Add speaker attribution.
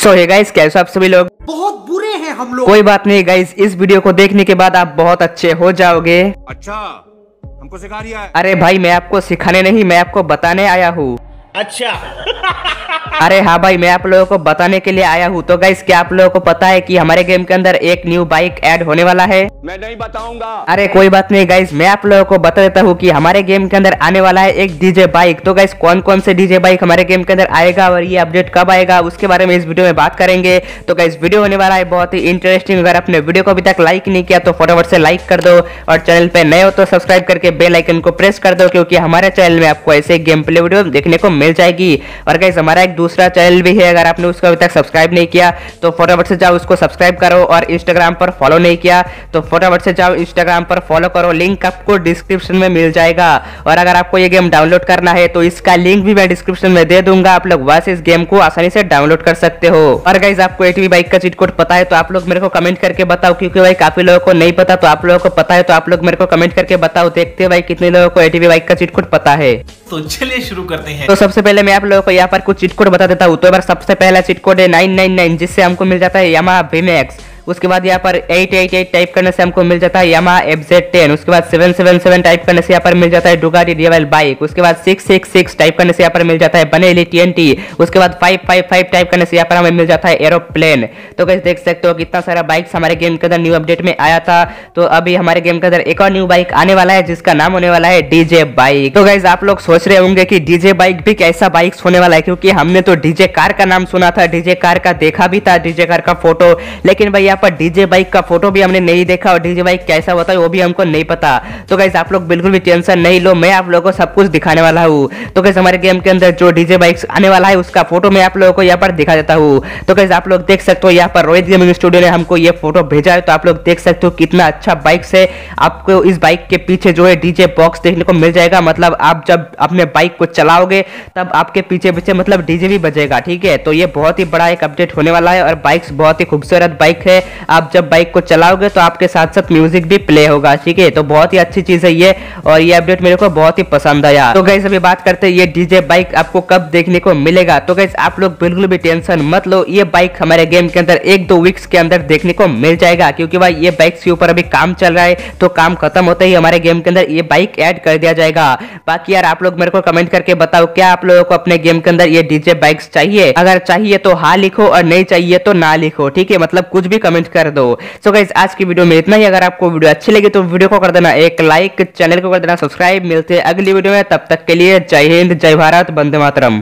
Speaker 1: सो hey guys, कैसे आप सभी लोग?
Speaker 2: बहुत बुरे हैं हम लोग।
Speaker 1: कोई बात नहीं गाइस, इस वीडियो को देखने के बाद आप बहुत अच्छे हो जाओगे।
Speaker 2: अच्छा, हमको सिखा रिया है?
Speaker 1: अरे भाई, मैं आपको सिखाने नहीं, मैं आपको बताने आया हूँ।
Speaker 2: अच्छा।
Speaker 1: अरे हाँ भाई, मैं आप लोगों को बताने के लिए आया हूँ। तो गाइस, क्या आप लोगों को पता है कि हमारे गेम के अंदर एक न्यू बाइक ऐड होने वाला है?
Speaker 2: मैं नहीं बताऊंगा।
Speaker 1: अरे कोई बात नहीं गाइस, मैं आप लोगों को बता देता हूँ कि हमारे गेम के अंदर आने वाला है एक डीजे बाइक। तो गाइस, कौन कौन से डीजे बाइक हमारे गेम के अंदर आएगा और ये अपडेट कब आएगा, उसके बारे में इस वीडियो में बात करेंगे। तो गाइस, वीडियो होने वाला है बहुत ही इंटरेस्टिंग। अगर आपने वीडियो को अभी तक लाइक नहीं किया तो फटाफट से लाइक कर दो, और चैनल पे नए हो तो सब्सक्राइब करके बेल आइकन को प्रेस कर दो, क्योंकि हमारे चैनल में आपको ऐसे गेम प्ले वीडियो देखने को मिल जाएगी। और गाइस, हमारा एक दूसरा चैनल भी है, अगर आपने उसको अभी तक सब्सक्राइब नहीं किया तो फटाफट से जाओ उसको सब्सक्राइब करो, और इंस्टाग्राम पर फॉलो नहीं किया तो फटाफट से जाओ इंस्टाग्राम पर फॉलो करो। लिंक आपको डिस्क्रिप्शन में मिल जाएगा। और अगर आपको ये गेम डाउनलोड करना है तो इसका लिंक भी मैं डिस्क्रिप्शन में दे दूंगा, आप लोग वहां से इस गेम को आसानी से डाउनलोड कर सकते हो। और गाइस, आपको एटीवी बाइक का चीट कोड पता है तो आप लोग मेरे को कमेंट करके बताओ, क्योंकि भाई काफी लोगों को नहीं पता, तो आप लोगों को पता है तो आप लोग मेरे को कमेंट करके बताओ। देखते हैं भाई कितने लोगों को एटीवी बाइक का चीट कोड पता है।
Speaker 3: तो चलिए शुरू करते हैं।
Speaker 1: तो सबसे पहले मैं आप लोगों को यहाँ पर कुछ चीट कोड बता देता हूँ। तो एक बार सबसे पहला चीट कोड है 999, जिससे हमको मिल जाता है यामाहा VMAX। उसके बाद यहाँ पर 888 टाइप करने से हमको मिल जाता है यामाहा FZ10। उसके बाद 777 टाइप करने से यहाँ पर मिल जाता है डुगाटी DIY बाइक। उसके बाद 666 टाइप करने से यहाँ पर मिल जाता है बनेली TNT। उसके बाद 555 टाइप करने से यहाँ पर हमें मिल जाता है एरोप्लेन। तो गाइस, देख सकते हो कितना सारा बाइक्स हमारे गेम के अंदर न्यू अपडेट में आया था। तो अभी हमारे गेम के अंदर एक और न्यू बाइक आने वाला है, जिसका नाम होने वाला है डीजे बाइक। तो गाइस, आप लोग सोच रहे होंगे कि डीजे बाइक भी कैसा बाइक होने वाला है, क्योंकि हमने तो डीजे कार का नाम सुना था, डीजे कार का देखा भी था, डीजे कार का फोटो, लेकिन भाई यहाँ पर डीजे बाइक का फोटो भी हमने नहीं देखा, और डीजे बाइक कैसा होता है वो भी हमको नहीं पता। तो गाइस, आप लोग बिल्कुल भी टेंशन नहीं लो, मैं आप लोगों को सब कुछ दिखाने वाला हूँ। तो गाइस, हमारे गेम के अंदर जो डीजे बाइक्स आने वाला है उसका फोटो मैं आप लोगों को यहाँ पर दिखा देता हूँ। तो गाइस, आप लोग देख सकते हो यहाँ पर रोहित गेमिंग स्टूडियो ने हमको ये फोटो भेजा है। तो आप लोग देख सकते हो कितना अच्छा बाइक है। आपको इस बाइक के पीछे जो है डीजे बॉक्स देखने को मिल जाएगा, मतलब आप जब अपने बाइक को चलाओगे तब आपके पीछे पीछे मतलब डीजे भी बजेगा। ठीक है, तो ये बहुत ही बड़ा एक अपडेट होने वाला है, और बाइक्स बहुत ही खूबसूरत बाइक है। आप जब बाइक को चलाओगे तो आपके साथ साथ म्यूजिक भी प्ले होगा। ठीक है, तो बहुत ही अच्छी चीज है ये, और ये अपडेट मेरे को बहुत ही पसंद आया। तो गाइस, अभी बात करते हैं ये डीजे बाइक आपको कब देखने को मिलेगा। तो गाइस, आप लोग बिल्कुल भी टेंशन मत लो, ये बाइक हमारे गेम के अंदर 1-2 वीक्स के अंदर देखने को मिल जाएगा, क्योंकि भाई ये बाइक्स के ऊपर अभी काम चल रहा है। तो काम खत्म होते ही हमारे गेम के अंदर ये बाइक ऐड कर दिया जाएगा। बाकी यार, आप लोग मेरे को कमेंट करके बताओ, क्या आप लोगों को अपने गेम के अंदर ये डीजे बाइक्स चाहिए? अगर चाहिए तो हाँ लिखो, और नहीं चाहिए तो ना लिखो। ठीक है, मतलब कुछ भी कमेंट कर दो। सो गाइस, आज की वीडियो में इतना ही। अगर आपको वीडियो अच्छी लगी तो वीडियो को कर देना एक लाइक, चैनल को कर देना सब्सक्राइब। मिलते हैं अगली वीडियो में, तब तक के लिए जय हिंद, जय भारत, वंदे मातरम।